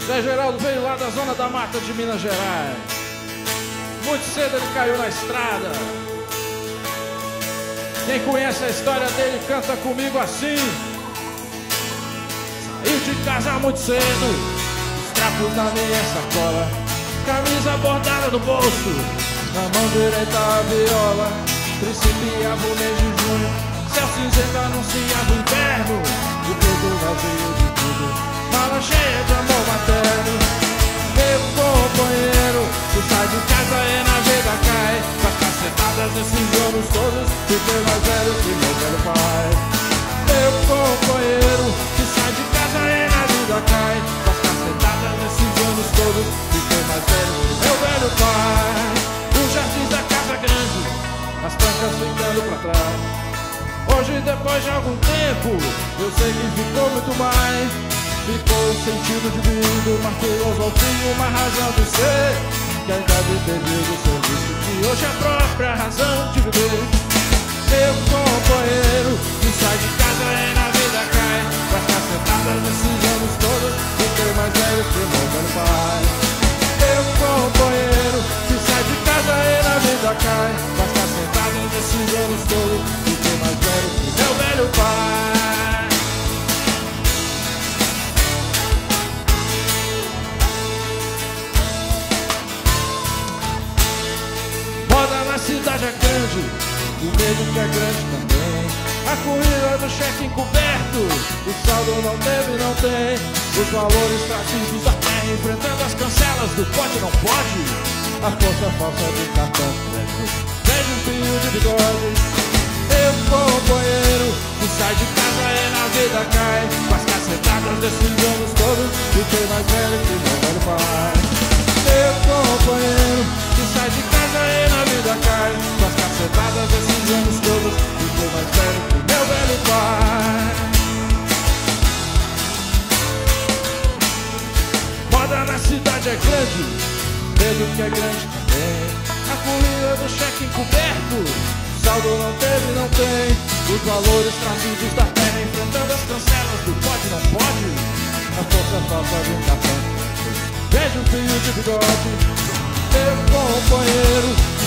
Zé Geraldo veio lá da Zona da Mata de Minas Gerais. Muito cedo ele caiu na estrada. Quem conhece a história dele canta comigo assim. Saiu de casa muito cedo, os trapos na minha sacola, camisa bordada no bolso, na mão direita a viola. Principiava o mês de junho, céu cinzento anunciava o inverno, e tudo vazio de tudo, mala cheia de amor materno. Meu companheiro, tu sai de casa e na vida cai, com as cacetadas desses anos todos, fiquei mais velho que meu velho pai. Meu companheiro, que sai de casa e na vida cai, com as cacetadas desses anos todos, fiquei mais velho que meu velho pai. Os jardins da casa grande, as trancas ficando pra trás. Hoje, depois de algum tempo, eu sei que ficou muito mais. Ficou o sentido de vida, uma filosofia, uma razão de ser, que a idade perdeu o serviço, que hoje é a própria razão de viver. Meu companheiro, que sai de casa e na vida cai, com as cacetadas desses anos todos, fiquei mais velho que meu velho pai. Meu companheiro, que sai de casa e na vida cai, com as cacetadas desses anos todos, fiquei mais velho que meu velho pai. A cidade é grande, o medo que é grande também. A corrida do cheque encoberto, o saldo não teve, não tem. Os valores trazidos da terra, enfrentando as cancelas do pode, não pode. A força falsa do cartão de crédito, vejo um fio de bigode. Meu companheiro, que sai de casa e na vida cai, com as cacetadas desses anos todos, fiquei mais velho que meu velho pai. Meu companheiro, que sai de casa e na vida cai, com as cacetadas desses anos todos, fiquei mais velho que meu velho pai. Moda na cidade é grande, medo que é grande também. A corrida do cheque encoberto, saldo não teve, não tem. Os valores trazidos da terra, enfrentando as cancelas do pode, não pode. A força falsa de um cartão, vejo um fio de bigode. Meu companheiro,